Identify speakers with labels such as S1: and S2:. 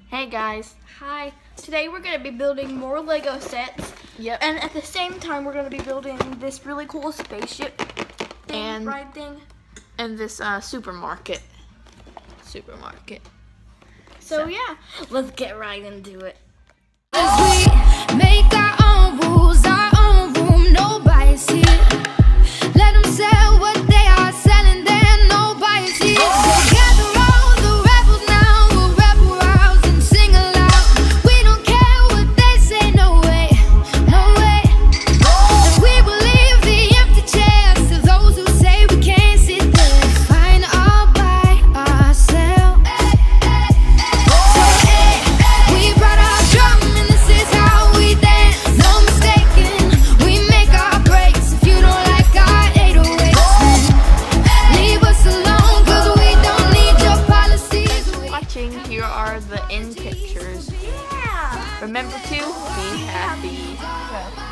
S1: Hey guys.
S2: Hi. Today we're going to be building more Lego sets.
S1: Yep.
S2: And at the same time we're going to be building this really cool spaceship thing, ride thing.
S1: And this supermarket.
S2: So yeah, let's get right into it.
S3: We make our own rules, our own room, no bias here. Let them sell what they are selling, there no bias here. So gather all the rebels now, we'll rebel rouse and sing aloud. We don't care what they say, no way, no way. And we will leave the empty chairs to those who say we can't sit there. Fine all by ourselves. So hey, we brought our drum and this is how we dance. No mistaking, we make our breaks. If you don't like our 808s, then leave us alone, cause we don't need your policies.
S1: Watching, here are the end pictures.
S2: Yeah.
S1: Remember to be happy.